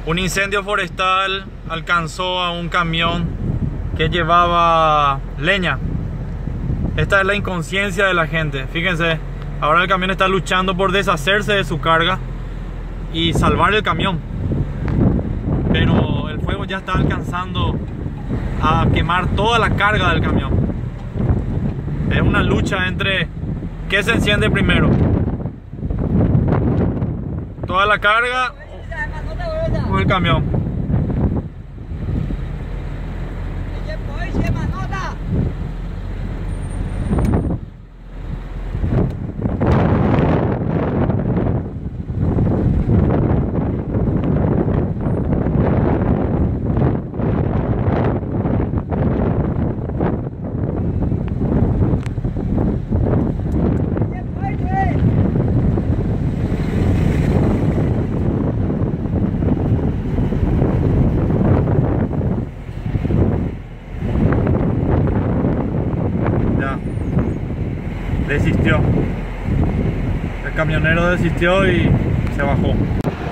Un incendio forestal alcanzó a un camión que llevaba leña. Esta es la inconsciencia de la gente. Fíjense, ahora el camión está luchando por deshacerse de su carga y salvar el camión. Pero el fuego ya está alcanzando a quemar toda la carga del camión. Es una lucha entre qué se enciende primero. Toda la carga o el camión. Desistió. El camionero desistió y se bajó.